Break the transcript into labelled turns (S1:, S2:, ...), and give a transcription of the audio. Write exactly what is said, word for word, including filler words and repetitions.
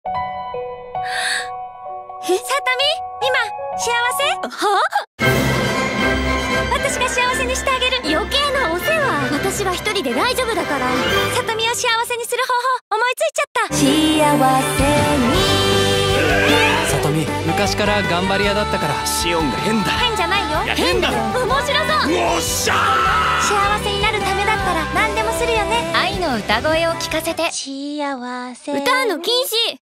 S1: さとみ、今幸せ？は？私が幸せにしてあげる。余計なお世話。私は一人で大丈夫だから。さとみを幸せにする方法思いついちゃった。幸せに。
S2: さとみ、昔から頑張り屋だったから。シオンが変だ。
S1: 変じゃないよ。
S2: いや変だよ。
S1: 面白そう。
S2: おっしゃー。
S1: 幸せになるためだったら何でもするよね。
S3: 愛の歌声を聞かせて。
S1: 幸せ。
S3: 歌うの禁止。